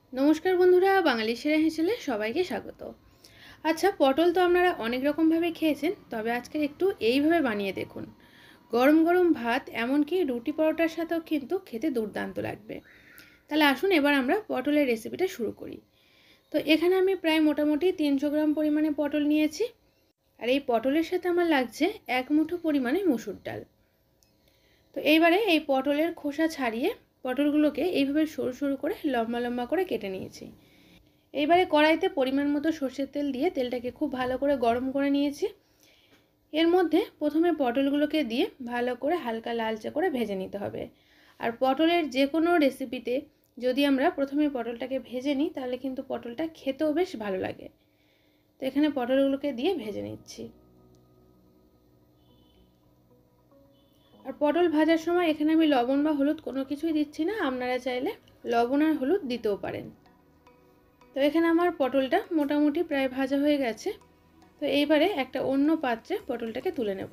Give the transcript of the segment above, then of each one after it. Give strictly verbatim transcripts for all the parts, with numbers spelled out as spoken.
নমস্কার বন্ধুরা, বাঙালি সেরা হেসেলে সবাইকে স্বাগত। আচ্ছা, পটল তো আপনারা অনেক রকমভাবে খেয়েছেন, তবে আজকের একটু এইভাবে বানিয়ে দেখুন। গরম গরম ভাত, এমনকি রুটি পরোটার সাথেও কিন্তু খেতে দুর্দান্ত লাগবে। তাহলে আসুন এবার আমরা পটলের রেসিপিটা শুরু করি। তো এখানে আমি প্রায় মোটামুটি তিনশো গ্রাম পরিমাণে পটল নিয়েছি, আর এই পটলের সাথে আমার লাগছে এক মুঠো পরিমাণে মসুর ডাল। তো এইবারে এই পটলের খোসা ছাড়িয়ে পটলগুলোকে এইভাবে সরু সরু করে লম্বা লম্বা করে কেটে নিয়েছি। এইবারে কড়াইতে পরিমাণ মতো সর্ষের তেল দিয়ে তেলটাকে খুব ভালো করে গরম করে নিয়েছি। এর মধ্যে প্রথমে পটলগুলোকে দিয়ে ভালো করে হালকা লালচে করে ভেজে নিতে হবে। আর পটলের যে কোনো রেসিপিতে যদি আমরা প্রথমে পটলটাকে ভেজে নিই, তাহলে কিন্তু পটলটা খেতেও বেশ ভালো লাগে। তো এখানে পটলগুলোকে দিয়ে ভেজে নিচ্ছি। আর পটল ভাজার সময় এখানে আমি লবণ বা হলুদ কোনো কিছুই দিচ্ছি না, আপনারা চাইলে লবণ আর হলুদ দিতেও পারেন। তো এখানে আমার পটলটা মোটামুটি প্রায় ভাজা হয়ে গেছে। তো এইবারে একটা অন্য পাত্রে পটলটাকে তুলে নেব।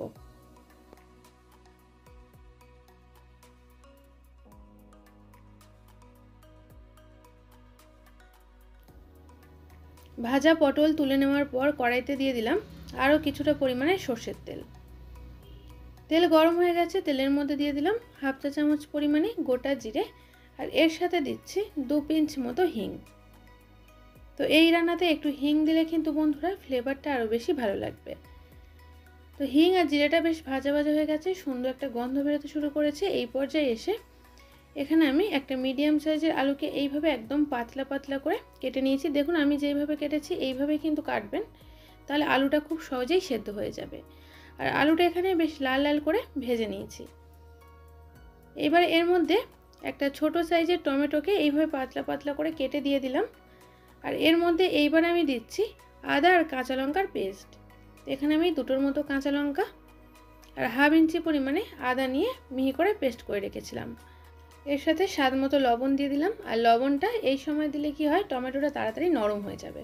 ভাজা পটল তুলে নেওয়ার পর কড়াইতে দিয়ে দিলাম আরও কিছুটা পরিমাণে সর্ষের তেল। তেল গরম হয়ে গেছে, তেলের মধ্যে দিয়ে দিলাম হাফ চা চামচ পরিমাণে গোটা জিরে, আর এর সাথে দিচ্ছি দু পিঞ্চ মতো হিং। তো এই রান্নাতে একটু হিং দিলে কিন্তু বন্ধুরা ফ্লেভারটা আরও বেশি ভালো লাগবে। তো হিং আর জিরেটা বেশ ভাজা ভাজা হয়ে গেছে, সুন্দর একটা গন্ধ বেরোতে শুরু করেছে। এই পর্যায়ে এসে এখানে আমি একটা মিডিয়াম সাইজের আলুকে এইভাবে একদম পাতলা পাতলা করে কেটে নিয়েছি। দেখুন আমি যেইভাবে কেটেছি এইভাবেই কিন্তু কাটবেন, তাহলে আলুটা খুব সহজেই সেদ্ধ হয়ে যাবে। আর আলুটা এখানে বেশ লাল লাল করে ভেজে নিয়েছি। এবার এর মধ্যে একটা ছোট সাইজের টমেটোকে এইভাবে পাতলা পাতলা করে কেটে দিয়ে দিলাম। আর এর মধ্যে এইবার আমি দিচ্ছি আদা আর কাঁচা লঙ্কার পেস্ট। এখানে আমি দুটোর মতো কাঁচা লঙ্কা আর হাফ ইঞ্চি পরিমাণে আদা নিয়ে মিহি করে পেস্ট করে রেখেছিলাম। এর সাথে স্বাদ মতো লবণ দিয়ে দিলাম। আর লবণটা এই সময় দিলে কি হয়, টমেটোটা তাড়াতাড়ি নরম হয়ে যাবে।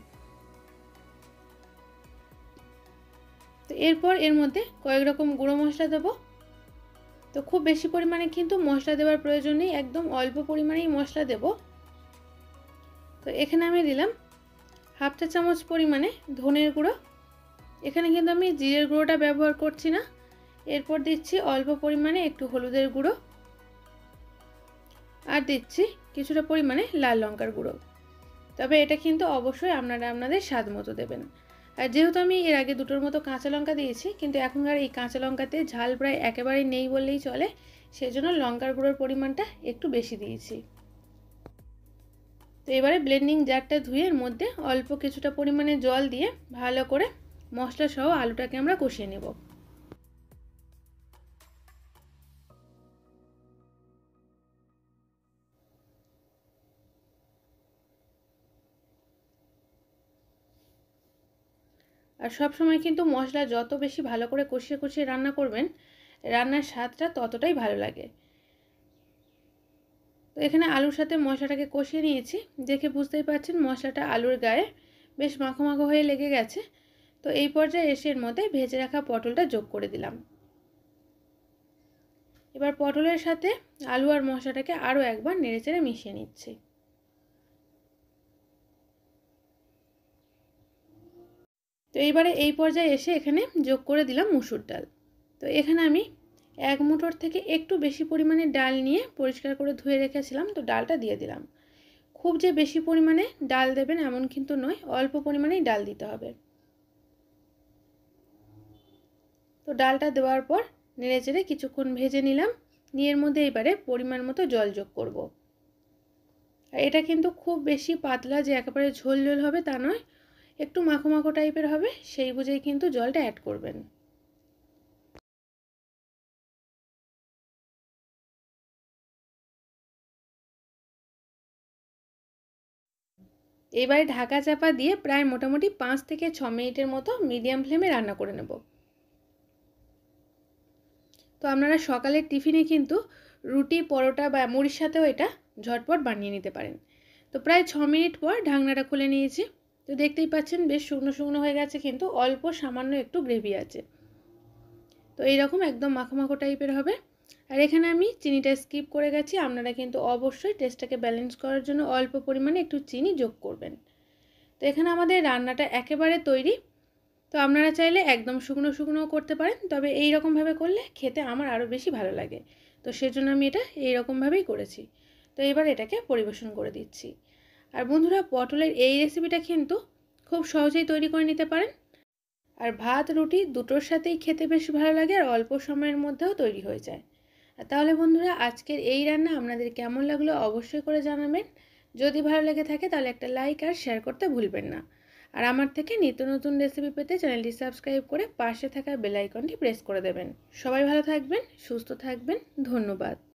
তো এরপর এর মধ্যে কয়েক রকম গুঁড়ো মশলা দেবো। তো খুব বেশি পরিমাণে কিন্তু মশলা দেওয়ার প্রয়োজন নেই, একদম অল্প পরিমাণেই মশলা দেব। তো এখানে আমি দিলাম হাফ চা চামচ পরিমাণে ধনের গুঁড়ো। এখানে কিন্তু আমি জিরের গুঁড়োটা ব্যবহার করছি না। এরপর দিচ্ছি অল্প পরিমাণে একটু হলুদের গুঁড়ো, আর দিচ্ছি কিছুটা পরিমাণে লাল লঙ্কার গুঁড়ো। তবে এটা কিন্তু অবশ্যই আপনারা আপনাদের স্বাদ মতো দেবেন। আর যেহেতু আমি এর আগে দুটোর মতো কাঁচা লঙ্কা দিয়েছি, কিন্তু এখনকার এই কাঁচা লঙ্কাতে ঝাল প্রায় একেবারেই নেই বললেই চলে, সেজন্য লঙ্কার গুঁড়োর পরিমাণটা একটু বেশি দিয়েছি। তো এবারে ব্লেন্ডিং জারটা ধুয়ে এর মধ্যে অল্প কিছুটা পরিমাণে জল দিয়ে ভালো করে মশলা সহ আলুটাকে আমরা কষিয়ে নেব। আর সব সময় কিন্তু মশলা যত বেশি ভালো করে কষিয়ে কষিয়ে রান্না করবেন, রান্নার স্বাদটা ততটাই ভালো লাগে। তো এখানে আলুর সাথে মশলাটাকে কষিয়ে নিয়েছি। দেখে বুঝতেই পারছেন মশলাটা আলুর গায়ে বেশ মাখো মাখো হয়ে লেগে গেছে। তো এই পর্যায়ে এসে এর মধ্যে ভেজে রাখা পটলটা যোগ করে দিলাম। এবার পটলের সাথে আলু আর মশলাটাকে আরও একবার নেড়েচেড়ে মিশিয়ে নিচ্ছি। তো এইবারে এই পর্যায়ে এসে এখানে যোগ করে দিলাম মুসুর ডাল। তো এখানে আমি এক মুঠোর থেকে একটু বেশি পরিমাণে ডাল নিয়ে পরিষ্কার করে ধুয়ে রেখেছিলাম, তো ডালটা দিয়ে দিলাম। খুব যে বেশি পরিমাণে ডাল দেবেন এমন কিন্তু নয়, অল্প পরিমাণেই ডাল দিতে হবে। তো ডালটা দেওয়ার পর নেড়েচেড়ে কিছুক্ষণ ভেজে নিলাম। নিয়ে এর মধ্যে এবারে পরিমাণ মতো জল যোগ করব। আর এটা কিন্তু খুব বেশি পাতলা যে একেবারে ঝোল ঝোল হবে তা নয়, একটু মাখো মাখো টাইপের হবে, সেই বুঝেই কিন্তু জলটা অ্যাড করবেন। এবারে ঢাকা চাপা দিয়ে প্রায় মোটামুটি পাঁচ থেকে ছ মিনিটের মতো মিডিয়াম ফ্লেমে রান্না করে নেব। তো আপনারা সকালের টিফিনে কিন্তু রুটি পরোটা বা মুড়ির সাথেও এটা ঝটপট বানিয়ে নিতে পারেন। তো প্রায় ছ মিনিট পর ঢাকনাটা খুলে নিয়েছি। তো দেখতেই পাচ্ছেন বেশ শুকনো শুকনো হয়ে গেছে, কিন্তু অল্প সামান্য একটু গ্রেভি আছে। তো এইরকম একদম মাখো মাখো টাইপের হবে। আর এখানে আমি চিনিটা স্কিপ করে গেছি, আপনারা কিন্তু অবশ্যই টেস্টটাকে ব্যালেন্স করার জন্য অল্প পরিমাণে একটু চিনি যোগ করবেন। তো এখানে আমাদের রান্নাটা একেবারে তৈরি। তো আপনারা চাইলে একদম শুকনো শুকনোও করতে পারেন, তবে এই রকমভাবে করলে খেতে আমার আরও বেশি ভালো লাগে। তো সেজন্য আমি এটা এই রকমভাবেই করেছি। তো এবার এটাকে পরিবেশন করে দিচ্ছি। আর বন্ধুরা, পটলের এই রেসিপিটা কিন্তু খুব সহজেই তৈরি করে নিতে পারেন, আর ভাত রুটি দুটোর সাথেই খেতে বেশ ভালো লাগে, আর অল্প সময়ের মধ্যেও তৈরি হয়ে যায়। আর তাহলে বন্ধুরা, আজকের এই রান্না আপনাদের কেমন লাগলো অবশ্যই করে জানাবেন। যদি ভালো লেগে থাকে তাহলে একটা লাইক আর শেয়ার করতে ভুলবেন না। আর আমার থেকে নিত্য নতুন রেসিপি পেতে চ্যানেলটি সাবস্ক্রাইব করে পাশে থাকা বেল আইকনটি প্রেস করে দেবেন। সবাই ভালো থাকবেন, সুস্থ থাকবেন, ধন্যবাদ।